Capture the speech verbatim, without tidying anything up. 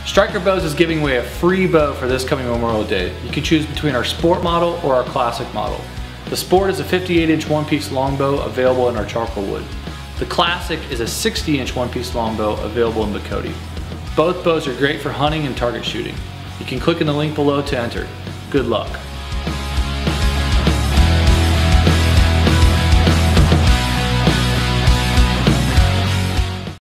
Striker Bows is giving away a free bow for this coming Memorial Day. You can choose between our Sport model or our Classic model. The Sport is a fifty-eight inch one-piece longbow available in our charcoal wood. The Classic is a sixty inch one-piece longbow available in Bakoti. Both bows are great for hunting and target shooting. You can click in the link below to enter. Good luck.